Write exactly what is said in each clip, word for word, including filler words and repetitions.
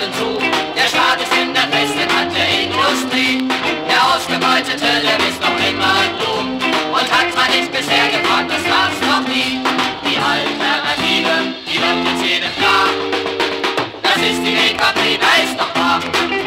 Schulden zu. Der Staat ist in der besten Hand der Industrie. Der Ausgebeutete, der ist noch immer klug und hat man nicht bisher gefragt, das gab's noch nie. Die Alternative, die wird jetzt jedem klar. Das ist die D K P, da ist doch wahr.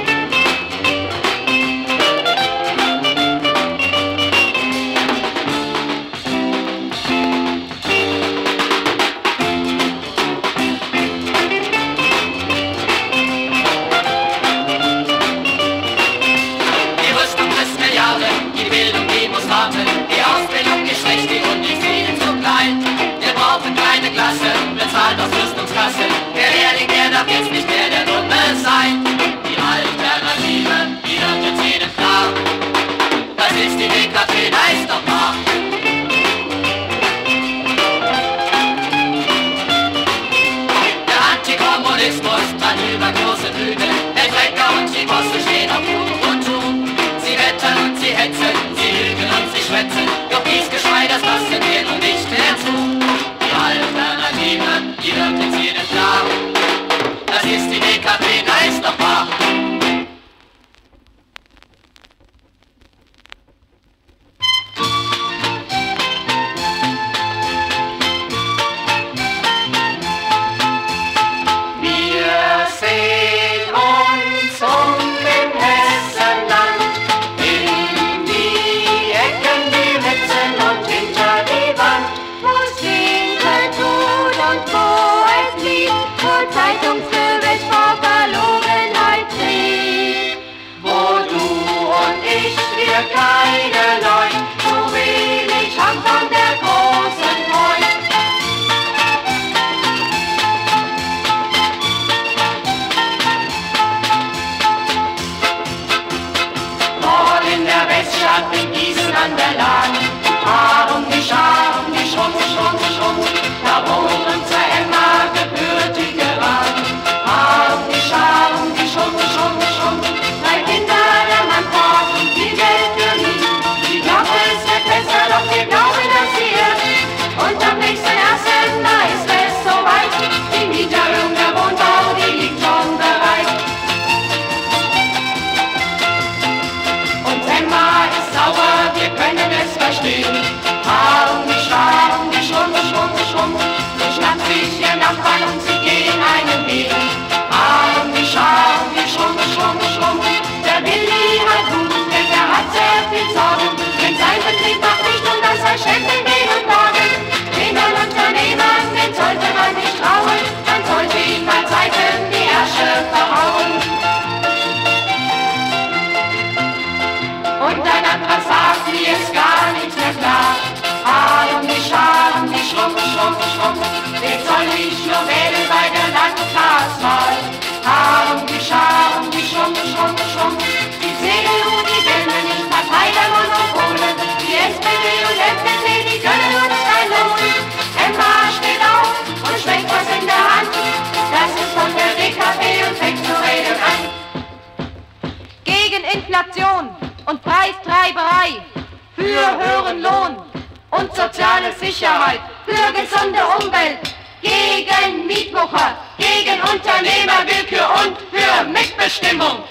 Die Ausbildung ist schlecht und die Ziele zu klein. Wir brauchen kleine Klasse, bezahlt aus Rüstungskasse. Der Lehrling, der darf jetzt nicht mehr der Dumme sein. Die Alternative, die wird jetzt jedem klar. Das ist die D K P, da ist doch wahr. Der Antikommunismus trat über große Bühne. Der Trecker und die Posse stehen auf Fluch und Tun. Sie wettern und sie hetzen, sie lügen und sie schwätzen. Doch dies Geschrei, das lassen wir nun nicht mehr zu. Die Alternative, die wird jetzt jedem klar. Das ist die D K P, da ist doch wahr. Wir sehen uns um im Hessenland, in die Ecken, die Ritzen und hinter die Wand, wo es winkel tut und wo es liegt, wo Zeitungsgerücht vor Verlogenheit trieft. wo du und ich, wir kleine Leute, So wenig haben von der großen Freund. Dort in der Weststadt in Gießen an der Lahn, Haar um die Schar, um die Schrumpf, Schrumpf, Schrumpf, da wohnt unser Emma gebürtige Wahn. Haar um die Schar, um die Schrumpf, Schrumpf, Schrumpf, Drei Kinder, der Mann braucht und viel Geld für ihn. Sie glaubt, es wird besser, doch wir glauben, dass sie irrt. Und am nächsten ersten, da ist es soweit. Die Mieterung der Wohnbau, die liegt schon bereit. und Emma ist sauer, wir können es verstehen. Haar um die Schar, um die Schrumpf, Schrumpf, Schrumpf, sie schnappt sich ihr Nachbarn und sie gehen einen Weg. Haar um die Schar, um die Schrumpf, Schrumpf, Schrumpf, Der Willi hat Hut, denn er hat sehr viel Sorgen. Denn sein Betrieb macht nicht nur, dass er scheffeln geht und morgen. Den Unternehmern, den sollte man nicht trauen. Man sollte ihm bei Zeiten die Ärsche verhauen. und ein anderer sagt, mir ist gar nichts mehr klar. Haar um die Schar, um die Schrumpf, Schrumpf, Schrumpf, wen soll ich nur wählen bei der Landtagswahl? Haar um die Schar, um die Schrumpf, Schrumpf, Schrumpf, Die C D U, die will nicht Partei der Monopole. Die S P D und F D P, die gönnen uns kein Lohn. Emma steht auf und schwenkt was in der Hand. Das ist von der D K P und fängt zu reden an. Gegen Inflation und Preistreiberei, für höheren Lohn und soziale Sicherheit, für gesunde Umwelt, gegen Mietwucher, gegen Unternehmerwillkür und für Mitbestimmung.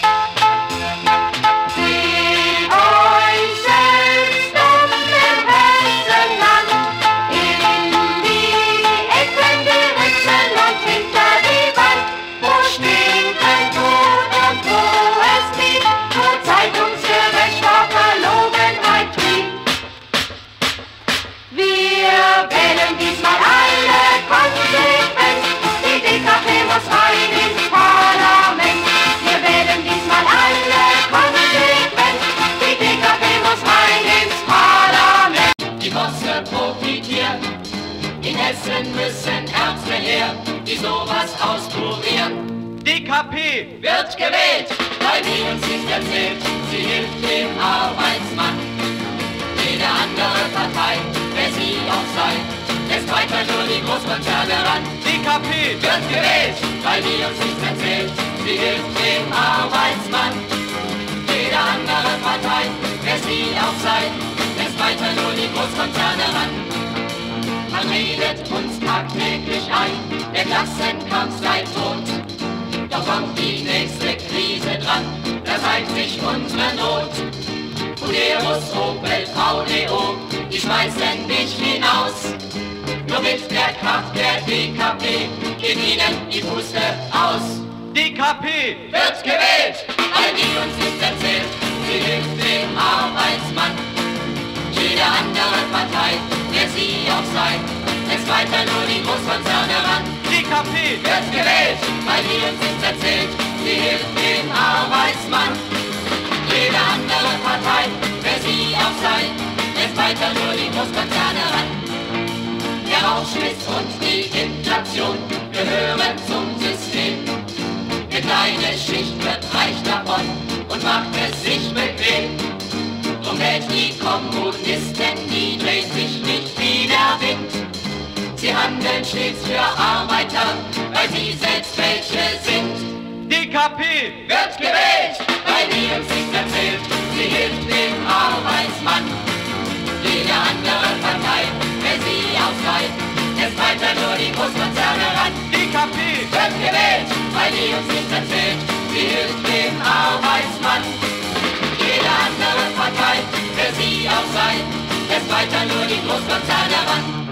Seht euch selbst um im Hessenland, in die Ecken, die Ritzen und hinter die Wand, wo Stinken tut und wo es liegt, wo Zeitungsgerücht vor Verlogenheit trieft. Wir wählen diesmal alle konsequent, die D K P muss rein ins Parlament. Wir wählen diesmal alle konsequent, die D K P muss rein ins Parlament. die Bosse profitieren. In Hessen müssen Ärzte her, die sowas auskurieren. D K P! Wird gewählt, weil die uns nicht erzählt, sie hilft dem Arbeitsmann. Jede andere Partei, wer sie auch sei, lässt weiter nur die Großkonzerne ran. D K P! Wird gewählt, weil die uns nichts erzählt, sie hilft dem Arbeitsmann. Jede andere Partei, wer sie auch sei, lässt weiter nur die Großkonzerne ran. Man redet uns tagtäglich ein, der Klassenkampf sei tot, doch kommt die zeigt sich unsere Not. Uderus, Opel, Audeo, die schmeißen dich hinaus. Nur mit der Kraft der D K P geht ihnen die Puste aus. D K P wird gewählt, weil die uns nicht erzählt, sie hilft dem Arbeitsmann. Jede andere Partei, wer sie auch sei, lässt weiter nur die Großkonzerne ran. D K P wird gewählt, weil die uns nicht erzählt, sie hilft dem Arbeitsmann. Jede andere Partei, wer sie auch sei, lässt weiter nur die Großkonzerne ran. Der Rauschmiss und die Inflation gehören zum System. Die kleine Schicht wird reich davon und macht es sich bequem. Drum wählt die Kommunisten, die drehen sich nicht wie der Wind. Sie handeln stets für Arbeiter, weil sie selbst welche sind. D K P wird gewählt, weil die uns nichts erzählt, sie hilft dem Arbeitsmann. Jede andere Partei, wer sie auch sei, lässt weiter nur die Großkonzerne ran. D K P wird gewählt, weil die uns nichts erzählt, sie hilft dem Arbeitsmann. Jede andere Partei, wer sie auch sei, lässt weiter nur die Großkonzerne ran.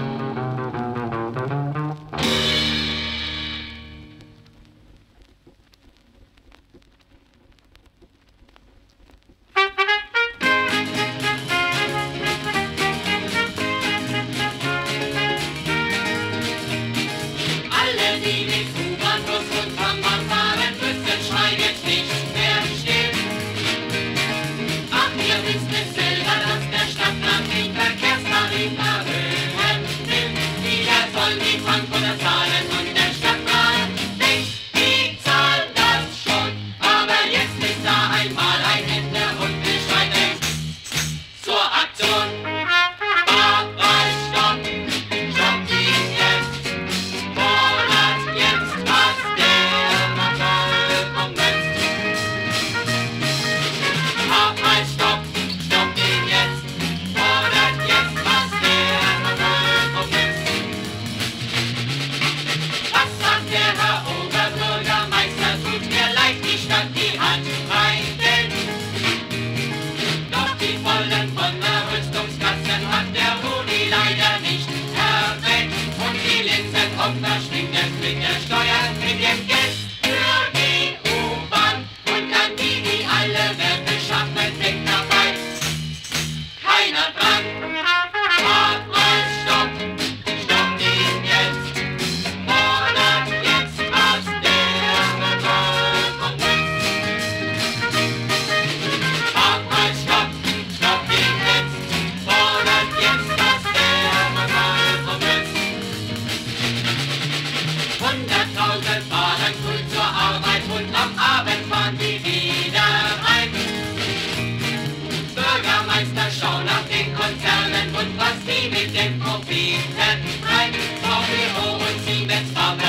Und was die mit den Profiten treiben, V W O und Siemens fahren